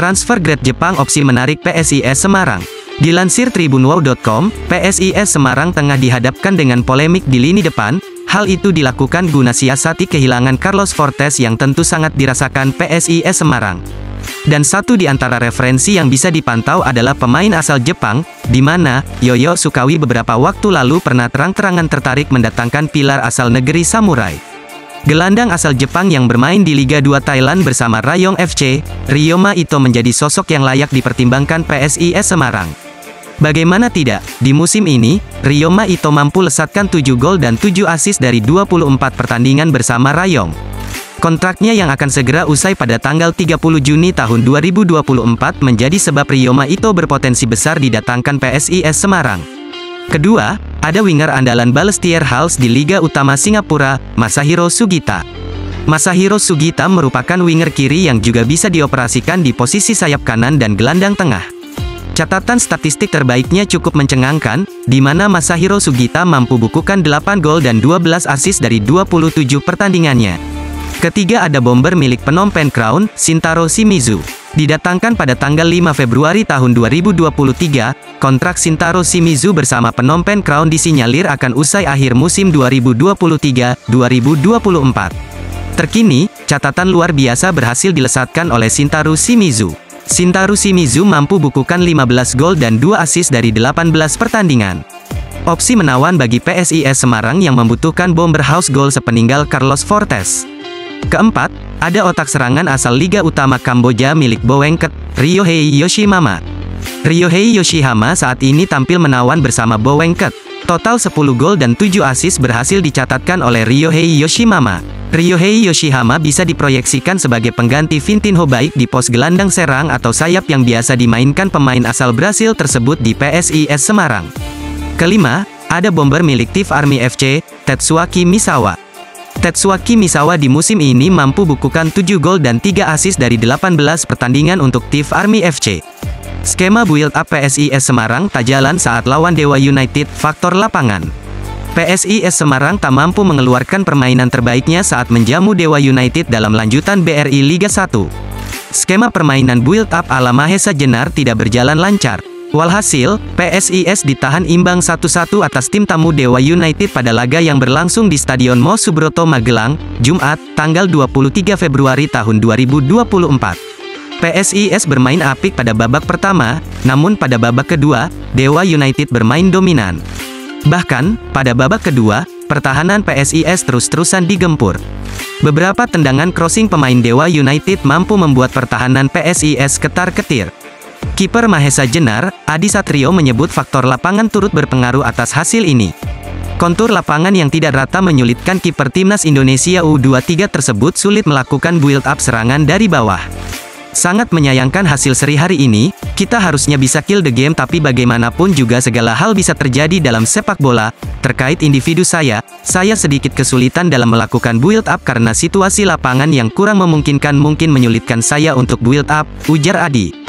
Transfer grade Jepang opsi menarik PSIS Semarang. Dilansir tribunwow.com, PSIS Semarang tengah dihadapkan dengan polemik di lini depan. Hal itu dilakukan guna siasati kehilangan Carlos Fortes yang tentu sangat dirasakan PSIS Semarang. Dan satu di antara referensi yang bisa dipantau adalah pemain asal Jepang, di mana Yoyo Sukawi beberapa waktu lalu pernah terang-terangan tertarik mendatangkan pilar asal negeri Samurai. Gelandang asal Jepang yang bermain di Liga 2 Thailand bersama Rayong FC, Ryoma Ito menjadi sosok yang layak dipertimbangkan PSIS Semarang. Bagaimana tidak, di musim ini, Ryoma Ito mampu lesatkan 7 gol dan 7 assist dari 24 pertandingan bersama Rayong. Kontraknya yang akan segera usai pada tanggal 30 Juni tahun 2024 menjadi sebab Ryoma Ito berpotensi besar didatangkan PSIS Semarang. Kedua, ada winger andalan Balestier Hals di Liga Utama Singapura, Masahiro Sugita. Masahiro Sugita merupakan winger kiri yang juga bisa dioperasikan di posisi sayap kanan dan gelandang tengah. Catatan statistik terbaiknya cukup mencengangkan, di mana Masahiro Sugita mampu bukukan 8 gol dan 12 assist dari 27 pertandingannya. Ketiga ada bomber milik Phnom Penh Crown, Shintaro Shimizu. Didatangkan pada tanggal 5 Februari tahun 2023, kontrak Shintaro Shimizu bersama Phnom Penh Crown disinyalir akan usai akhir musim 2023-2024. Terkini, catatan luar biasa berhasil dilesatkan oleh Shintaro Shimizu. Shintaro Shimizu mampu bukukan 15 gol dan 2 assist dari 18 pertandingan. Opsi menawan bagi PSIS Semarang yang membutuhkan bomber house goal sepeninggal Carlos Fortes. Keempat, ada otak serangan asal Liga Utama Kamboja milik Bowengket, Ryohei Yoshihama. Ryohei Yoshihama saat ini tampil menawan bersama Bowengket. Total 10 gol dan 7 assist berhasil dicatatkan oleh Ryohei Yoshihama. Ryohei Yoshihama bisa diproyeksikan sebagai pengganti Vitinho baik di pos gelandang serang atau sayap yang biasa dimainkan pemain asal Brasil tersebut di PSIS Semarang. Kelima, ada bomber milik TIF Army FC, Tetsuaki Misawa. Tetsuaki Misawa di musim ini mampu bukukan 7 gol dan 3 assist dari 18 pertandingan untuk TIF Army FC. Skema build up PSIS Semarang tak jalan saat lawan Dewa United, faktor lapangan. PSIS Semarang tak mampu mengeluarkan permainan terbaiknya saat menjamu Dewa United dalam lanjutan BRI Liga 1. Skema permainan build up ala Mahesa Jenar tidak berjalan lancar. Walhasil, PSIS ditahan imbang 1-1 atas tim tamu Dewa United pada laga yang berlangsung di Stadion Mo Subroto Magelang, Jumat, tanggal 23 Februari tahun 2024. PSIS bermain apik pada babak pertama, namun pada babak kedua, Dewa United bermain dominan. Bahkan, pada babak kedua, pertahanan PSIS terus-terusan digempur. Beberapa tendangan crossing pemain Dewa United mampu membuat pertahanan PSIS ketar-ketir. Kiper Mahesa Jenar, Adi Satrio menyebut faktor lapangan turut berpengaruh atas hasil ini. Kontur lapangan yang tidak rata menyulitkan kiper timnas Indonesia U23 tersebut sulit melakukan build up serangan dari bawah. Sangat menyayangkan hasil seri hari ini, kita harusnya bisa kill the game tapi bagaimanapun juga segala hal bisa terjadi dalam sepak bola. Terkait individu saya sedikit kesulitan dalam melakukan build up karena situasi lapangan yang kurang memungkinkan mungkin menyulitkan saya untuk build up, ujar Adi.